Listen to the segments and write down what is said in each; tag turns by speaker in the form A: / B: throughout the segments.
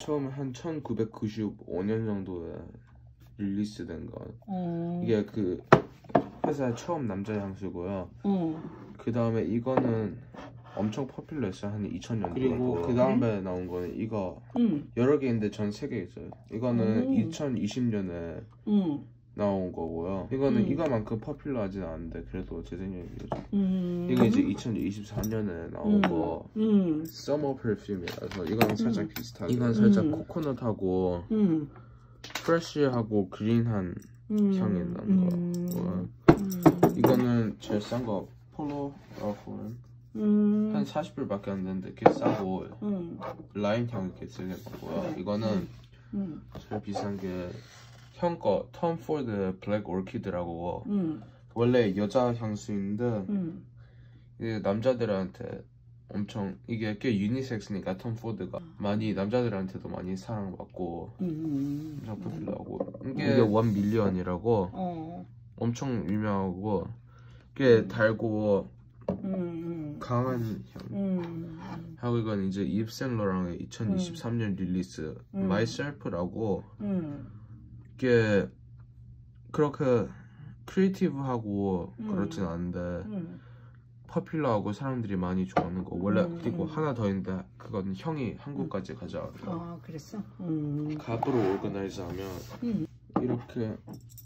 A: 처음 한 1995년 정도에 릴리스된 거. 이게 그 회사의 처음 남자 향수고요. 그 다음에 이거는 엄청 퍼퓰러했어요. 한 2000년도. 그리고 그 다음에 나온 거는 이거 여러 개인데 전 3개 있어요. 이거는 2020년에 나온 거고요. 이거는 이거만큼 퍼퓰러하진 않은데 그래도 제 생각에 이거 이제 2024년에 나온 거 서머 퍼퓸이라서 이거는 살짝 비슷하게 이건 살짝 코코넛하고 프레쉬하고 그린한 향이 나는 거. 이거는 제일 싼 거 폴로 라포는 한 40불밖에 안 되는데 꽤 싸고 라인 향이 꽤 세게 나고요. 이거는 제일 비싼 게 형 거 톰 포드 블랙 오키드라고 원래 여자 향수인데 이게 남자들한테 엄청 이게 꽤 유니섹스니까 톰 포드가 많이 남자들한테도 많이 사랑받고 엄청 포퓰러하고 이게 1밀리언이라고 엄청 유명하고 꽤 달고 강한 향 하고 이건 이제 이브 생로랑의 2023년 릴리스 마이셀프라고 이게 그렇게 크리에이티브하고 그렇진 않은데 퍼퓰러하고 사람들이 많이 좋아하는 거 원래 그리고 하나 더 있는데 그건 형이 한국까지 가져왔어요.
B: 그랬어?
A: 갑으로 오르가나이즈하면 이렇게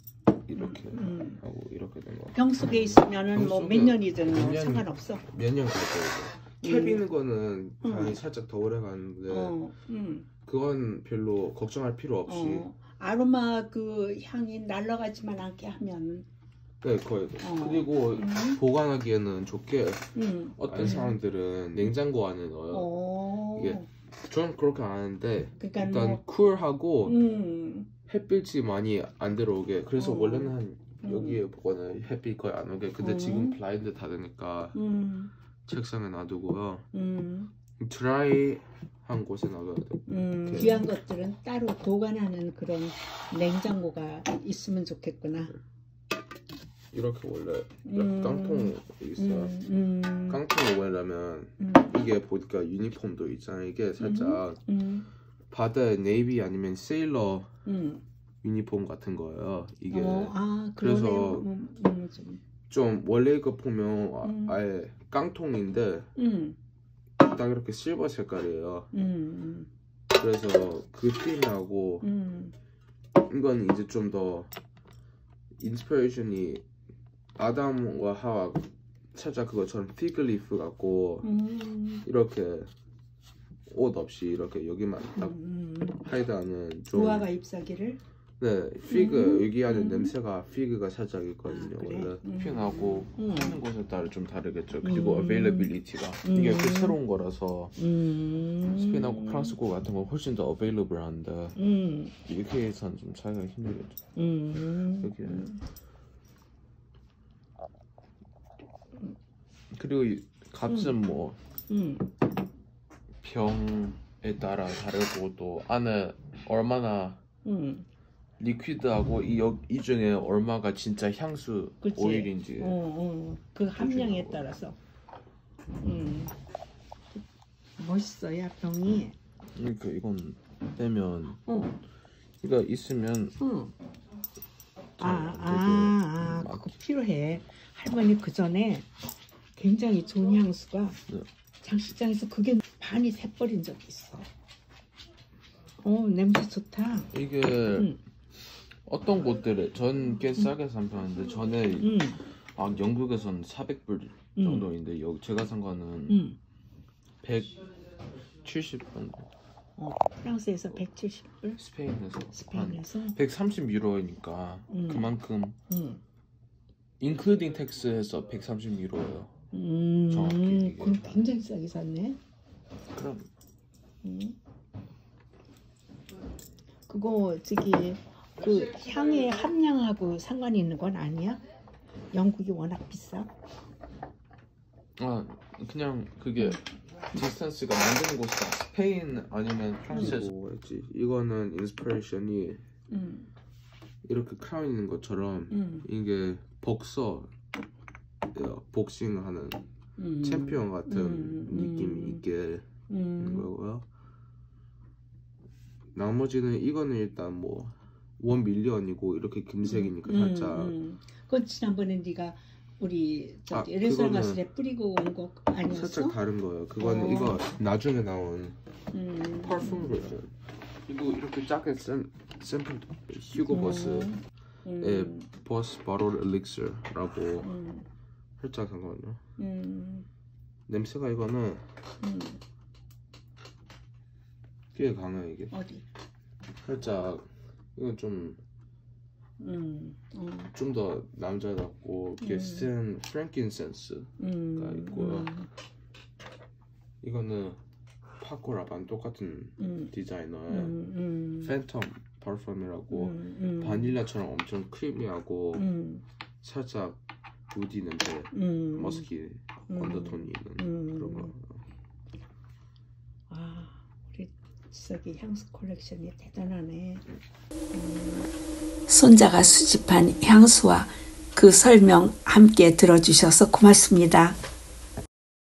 A: 하고 이렇게 된 거.
B: 병 속에 있으면은 뭐 몇 년이든 뭐 상관없어.
A: 몇 년 갈 거예요. 캡 있는 거는 당연히 살짝 더 오래 가는데 그건 별로 걱정할 필요 없이
B: 아로마 그 향이 날아가지만 않게 하면
A: 네 거의 그리고 보관하기에는 좋게 어떤 사람들은 냉장고 안에 넣어요. 이게 저는 그렇게 안 하는데
B: 그러니까
A: 일단
B: 뭐,
A: 쿨하고 햇빛이 많이 안 들어오게 그래서 원래는 한 여기에 보거나 햇빛 거의 안 오게 근데 지금 블라인드 닫으니까 책상에 놔두고요. 드라이한 곳에 놔둬야 돼.
B: 귀한 것들은 따로 보관하는 그런 냉장고가 있으면 좋겠구나.
A: 이렇게 원래 깡통이 있어요. 깡통이 왜냐면 이게 보니까 유니폼도 있잖아요. 이게 살짝 바다의 네이비 아니면 세일러 유니폼 같은 거예요. 이게 그래서 좀 원래 이거 보면 아예 깡통인데 딱 이렇게 실버 색깔이에요. 그래서 그 띠하고 이건 이제 좀 더 인스피레이션이 아담과 하와 살짝 그것처럼 피글리프 같고 이렇게 옷 없이 이렇게 여기만 딱 하이드하는 좀
B: 무화과 잎사귀를
A: 네 피그 여기 안에 냄새가 피그가 살짝 있거든요.
B: 그래?
A: 원래 스핀하고 하는 곳에 따라 좀 다르겠죠. 그리고 어베일러빌리티가 이게 그 새로운 거라서 스핀하고 프랑스 거 같은 거 훨씬 더 어베일러블한데 UK에서는 좀 차이가 힘들겠죠. 이렇게 그리고 이 값은 뭐 병에 따라 다르고 또 안에 얼마나 리퀴드하고 이 중에 얼마가 진짜 향수
B: 그치?
A: 오일인지
B: 그 함량에 따라서 멋있어요 병이.
A: 그러니까 이건 빼면 이거 있으면
B: 그거 필요해. 할머니 그 전에 굉장히 좋은 향수가 장식장에서 그게 반이 새버린 적이 있어. 냄새 좋다.
A: 이게 어떤 곳들에 전 꽤 싸게 산 편인데 전에 영국에서는 400불 정도인데 여기 제가 산 거는 170 정도.
B: 프랑스에서 170불?
A: 스페인에서
B: 한
A: 130유로니까 그만큼 인클루딩 텍스해서 130유로예요. 정확히
B: 그럼 굉장히 싸게 샀네.
A: 그럼
B: 그거 저기 그 향의 함량하고 상관이 있는 건 아니야? 영국이 워낙 비싸?
A: 그냥 그게 디스턴스가 만드는 곳이 스페인 아니면 프랑스에서 이거는 인스피레이션이 이렇게 크라운 있는 것처럼 이게 복싱하는 챔피언 같은 느낌이 있게 있는 거고요. 나머지는 이거는 일단 뭐 1밀리언이고 이렇게 금색이니까 살짝.
B: 그건 지난번에 네가 우리 저기 레스토랑 갔을 때 뿌리고 온 거 아니었어?
A: 살짝 다른 거예요. 그거는 이거 나중에 나온 퍼퓸 버전. 그리고 이렇게 작게 샘플 휴고버스의 버스 바롤 엘릭서라고 살짝 잠깐만요. 냄새가 이거는 꽤 강해 이게.
B: 어디?
A: 살짝 이건 좀 더 남자답고 이게 센 프랭킨센스가 있고요. 이거는 파코라반 똑같은 디자이너의 팬텀 파품이라고 바닐라처럼 엄청 크리미하고 살짝 우디 냄새, 머스키 언더톤이 있는 그런 거.
B: 아, 우리 저기 향수 컬렉션이 대단하네. 손자가 수집한 향수와 그 설명 함께 들어주셔서 고맙습니다.